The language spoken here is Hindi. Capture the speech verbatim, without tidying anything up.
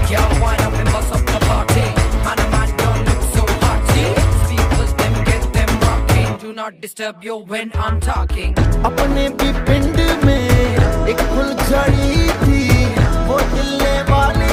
Girl, wind up and bust up the party. Man, a man don't look so hotty. Speakers them get them rocking. Do not disturb you when I'm talking. अपने भी पिंड में एक फुलझड़ी थी, वो दिलने वाली